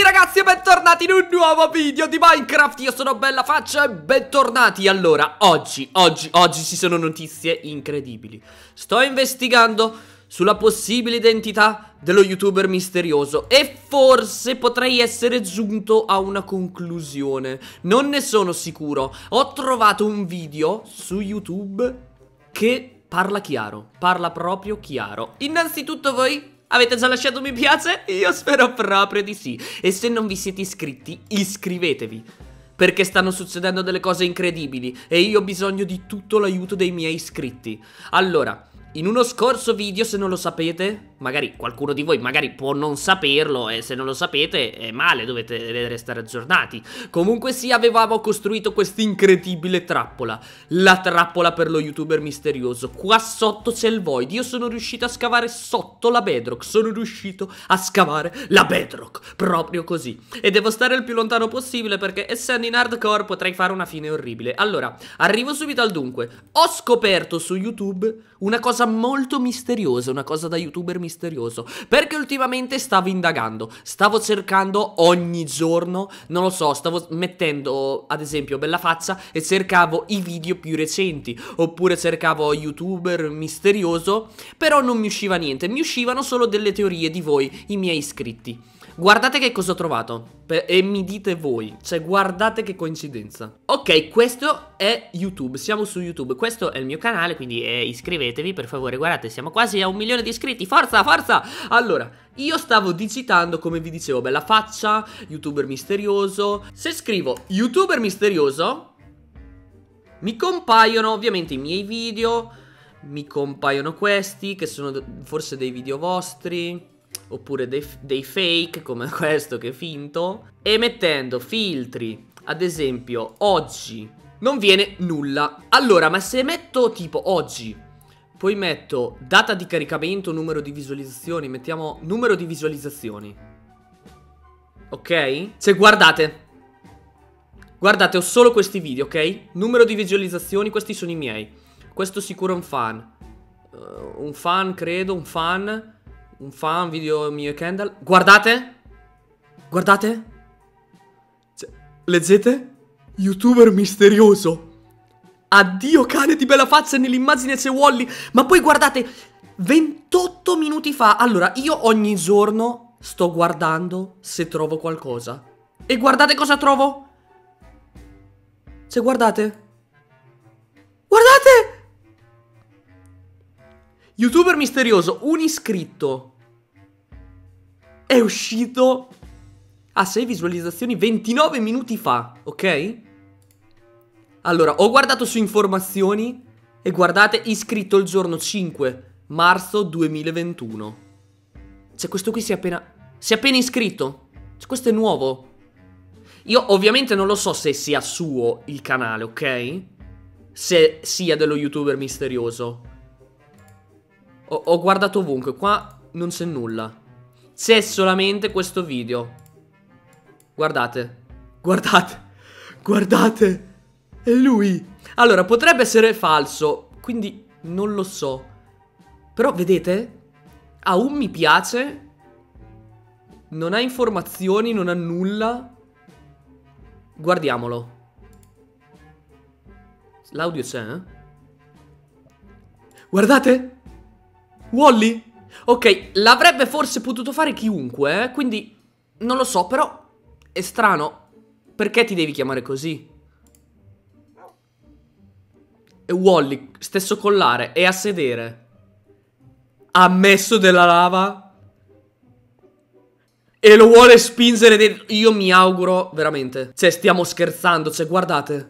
ragazzi e bentornati in un nuovo video di Minecraft. Io sono Bellafaccia e bentornati. Allora, oggi ci sono notizie incredibili. Sto investigando sulla possibile identità dello youtuber misterioso e forse potrei essere giunto a una conclusione. Non ne sono sicuro. Ho trovato un video su YouTube che parla chiaro, parla proprio chiaro. Innanzitutto voi avete già lasciato mi piace? Io spero proprio di sì. E se non vi siete iscritti, iscrivetevi, perché stanno succedendo delle cose incredibili e io ho bisogno di tutto l'aiuto dei miei iscritti. Allora, in uno scorso video, se non lo sapete, magari qualcuno di voi magari può non saperlo, e se non lo sapete è male, dovete restare aggiornati. Comunque sì, avevamo costruito questa incredibile trappola, la trappola per lo youtuber misterioso. Qua sotto c'è il void, io sono riuscito a scavare sotto la bedrock, sono riuscito a scavare la bedrock, proprio così. E devo stare il più lontano possibile perché essendo in hardcore potrei fare una fine orribile. Allora, arrivo subito al dunque. Ho scoperto su YouTube una cosa molto misteriosa, una cosa da youtuber misterioso, perché ultimamente stavo indagando, stavo cercando ogni giorno, non lo so, stavo mettendo ad esempio Bellafaccia e cercavo i video più recenti, oppure cercavo youtuber misterioso, però non mi usciva niente, mi uscivano solo delle teorie di voi, i miei iscritti. Guardate che cosa ho trovato e mi dite voi, cioè guardate che coincidenza. Ok, questo è YouTube, siamo su YouTube, questo è il mio canale, quindi iscrivetevi per favore. Guardate, siamo quasi a 1 milione di iscritti, forza, forza! Allora, io stavo digitando, come vi dicevo, Bellafaccia, youtuber misterioso. Se scrivo youtuber misterioso mi compaiono ovviamente i miei video, mi compaiono questi che sono forse dei video vostri, oppure dei fake come questo che è finto. E mettendo filtri, ad esempio oggi, non viene nulla. Allora, ma se metto tipo oggi, poi metto data di caricamento, numero di visualizzazioni, mettiamo numero di visualizzazioni, ok? Cioè guardate, guardate, ho solo questi video, ok? Numero di visualizzazioni, questi sono i miei. Questo sicuro è un fan, credo, un fan, video mio e Kendall. Guardate, guardate, cioè, leggete? Youtuber misterioso. Addio cane di Bellafaccia, nell'immagine c'è Wally. Ma poi guardate, 28 minuti fa. Allora, io ogni giorno sto guardando se trovo qualcosa. E guardate cosa trovo. Cioè guardate, guardate, youtuber misterioso, un iscritto. È uscito a 6 visualizzazioni 29 minuti fa, ok? Allora, ho guardato su informazioni e guardate, iscritto il giorno 5 marzo 2021. Cioè questo qui si è appena iscritto. Cioè questo è nuovo. Io ovviamente non lo so se sia suo il canale, ok? Se sia dello youtuber misterioso. Ho guardato ovunque, qua non c'è nulla. C'è solamente questo video. Guardate, guardate, guardate, è lui. Allora, potrebbe essere falso, quindi non lo so. Però vedete? Ha un mi piace, non ha informazioni, non ha nulla. Guardiamolo. L'audio c'è, eh? Guardate, Wally. Ok, l'avrebbe forse potuto fare chiunque, quindi non lo so, però è strano. Perché ti devi chiamare così? E Wally, stesso collare, è a sedere. Ha messo della lava e lo vuole spingere dentro. Io mi auguro, veramente, cioè stiamo scherzando, cioè guardate,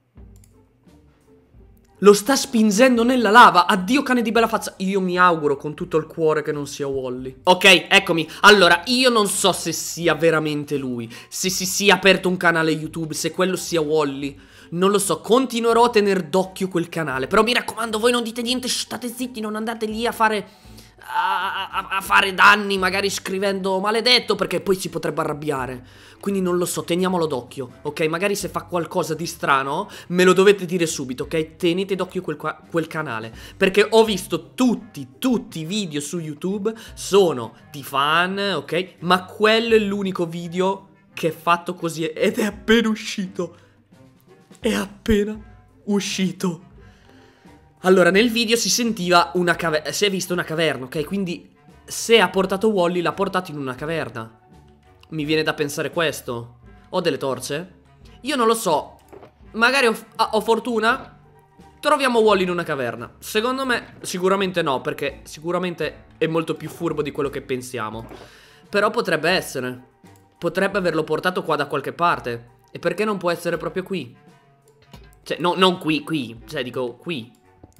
lo sta spingendo nella lava. Addio cane di Bellafaccia. Io mi auguro con tutto il cuore che non sia Wally. Ok, eccomi. Allora, io non so se sia veramente lui, se si sia aperto un canale YouTube, se quello sia Wally. Non lo so, continuerò a tenere d'occhio quel canale. Però mi raccomando, voi non dite niente, state zitti, non andate lì a fare a fare danni, magari scrivendo maledetto, perché poi si potrebbe arrabbiare. Quindi non lo so, teniamolo d'occhio, ok? Magari se fa qualcosa di strano, me lo dovete dire subito, ok? Tenete d'occhio quel canale, perché ho visto tutti i video su YouTube sono di fan, ok? Ma quello è l'unico video che è fatto così ed è appena uscito. È appena uscito. Allora, nel video si sentiva una caverna, si è vista una caverna, ok? Quindi se ha portato Wally, l'ha portato in una caverna. Mi viene da pensare questo. Ho delle torce? Io non lo so. Magari ho fortuna. Troviamo Wally in una caverna. Secondo me sicuramente no, perché sicuramente è molto più furbo di quello che pensiamo. Però potrebbe essere. Potrebbe averlo portato qua da qualche parte. E perché non può essere proprio qui? Cioè, no, non qui. Cioè, dico qui.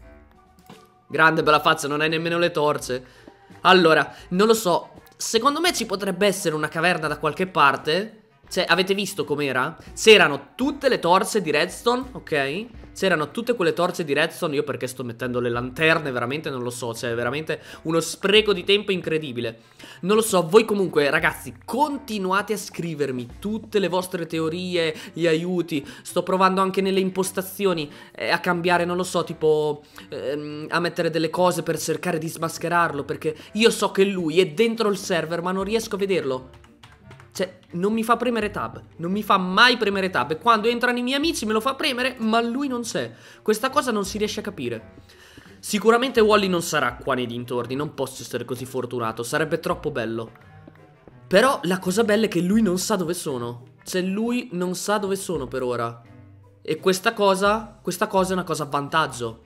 Grande bella faccia, non hai nemmeno le torce. Allora, non lo so. Secondo me ci potrebbe essere una caverna da qualche parte. Cioè, avete visto com'era? C'erano tutte le torce di redstone, ok? C'erano tutte quelle torce di redstone. Io perché sto mettendo le lanterne, veramente non lo so. Cioè, veramente uno spreco di tempo incredibile. Non lo so, voi comunque, ragazzi, continuate a scrivermi tutte le vostre teorie, gli aiuti. Sto provando anche nelle impostazioni a cambiare, non lo so, tipo a mettere delle cose per cercare di smascherarlo. Perché io so che lui è dentro il server, ma non riesco a vederlo. Cioè, non mi fa premere tab. Non mi fa mai premere tab. E quando entrano i miei amici me lo fa premere, ma lui non c'è. Questa cosa non si riesce a capire. Sicuramente Wally non sarà qua nei dintorni. Non posso essere così fortunato. Sarebbe troppo bello. Però la cosa bella è che lui non sa dove sono. Cioè, lui non sa dove sono per ora. E questa cosa è una cosa a vantaggio.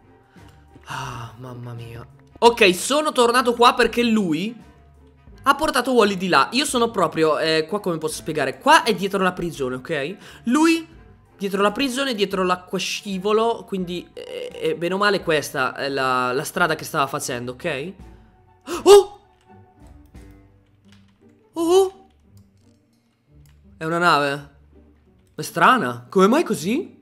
Ah, mamma mia. Ok, sono tornato qua perché lui ha portato Wally di là. Io sono proprio, qua come posso spiegare? Qua è dietro la prigione, ok? Lui dietro la prigione, dietro l'acquascivolo. Quindi, bene o male questa è la strada che stava facendo, ok? Oh! Oh! È una nave. È strana. Come mai così?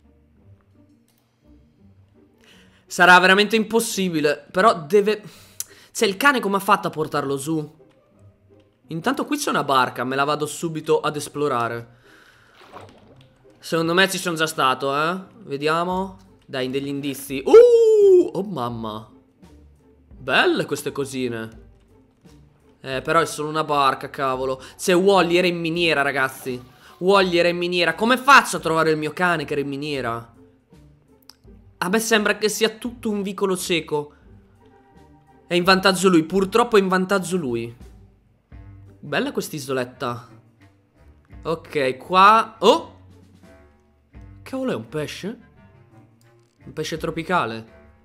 Sarà veramente impossibile. Però deve... Cioè, il cane come ha fatto a portarlo su? Intanto qui c'è una barca, me la vado subito ad esplorare. Secondo me ci sono già stato, Vediamo. Dai, degli indizi. Oh mamma. Belle queste cosine. Però è solo una barca, cavolo. Se Wally era in miniera, ragazzi. Wally era in miniera. Come faccio a trovare il mio cane che era in miniera? A me sembra che sia tutto un vicolo cieco. È in vantaggio lui, purtroppo è in vantaggio lui. Bella quest'isoletta. Ok, qua... Oh! Cavolo, è un pesce? Un pesce tropicale.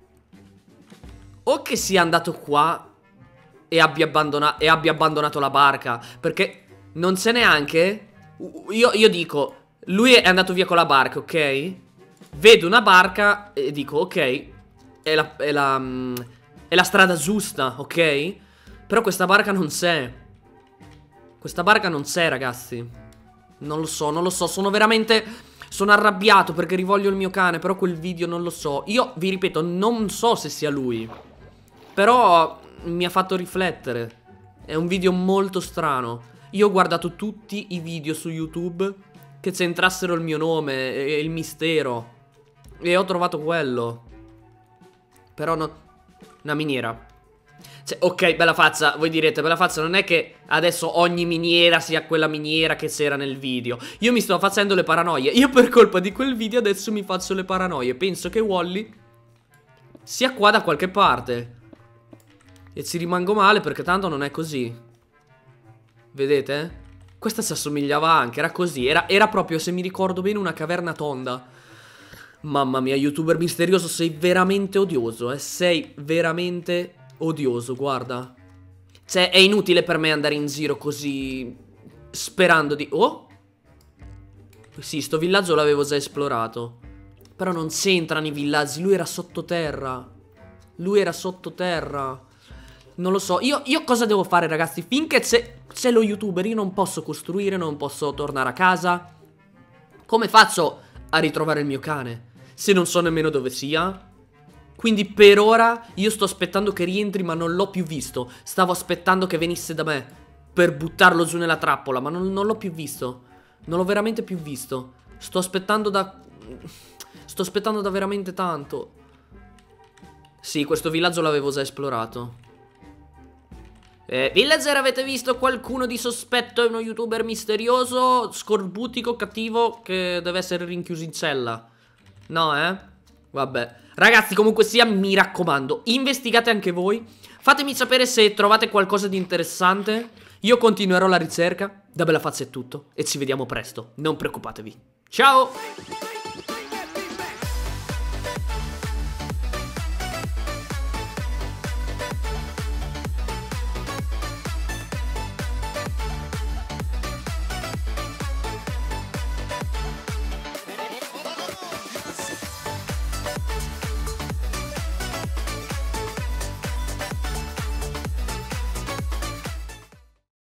O che sia andato qua e abbia abbandonato la barca. Perché non c'è neanche... Io dico, lui è andato via con la barca, ok? Vedo una barca e dico, ok, è la strada giusta, ok? Però questa barca non c'è. Questa barca non c'è, ragazzi. Non lo so, sono veramente... Sono arrabbiato perché rivoglio il mio cane, però quel video non lo so. Io, vi ripeto, non so se sia lui. Però mi ha fatto riflettere. È un video molto strano. Io ho guardato tutti i video su YouTube che c'entrassero il mio nome e il mistero. E ho trovato quello. Però no... Una miniera. Cioè, ok, bella faccia, voi direte, bella faccia, non è che adesso ogni miniera sia quella miniera che c'era nel video. Io mi sto facendo le paranoie. Io per colpa di quel video adesso mi faccio le paranoie. Penso che Wally sia qua da qualche parte. E ci rimango male perché tanto non è così. Vedete? Questa si assomigliava anche, era così. Era proprio, se mi ricordo bene, una caverna tonda. Mamma mia, youtuber misterioso, sei veramente odioso, sei veramente odioso, guarda. Cioè, è inutile per me andare in giro così sperando di... Oh? Sì, sto villaggio l'avevo già esplorato. Però non c'entrano i villaggi, lui era sottoterra. Lui era sottoterra. Non lo so, io cosa devo fare, ragazzi? Finché c'è lo youtuber io non posso costruire, non posso tornare a casa. Come faccio a ritrovare il mio cane? Se non so nemmeno dove sia. Quindi per ora io sto aspettando che rientri, ma non l'ho più visto. Stavo aspettando che venisse da me per buttarlo giù nella trappola, ma non l'ho più visto. Non l'ho veramente più visto. Sto aspettando da veramente tanto. Sì, questo villaggio l'avevo già esplorato. Villager, avete visto qualcuno di sospetto? È uno youtuber misterioso, scorbutico, cattivo, che deve essere rinchiuso in cella. No, Vabbè. Ragazzi, comunque sia, mi raccomando, investigate anche voi. Fatemi sapere se trovate qualcosa di interessante. Io continuerò la ricerca. Da Bella Fazza è tutto e ci vediamo presto. Non preoccupatevi. Ciao!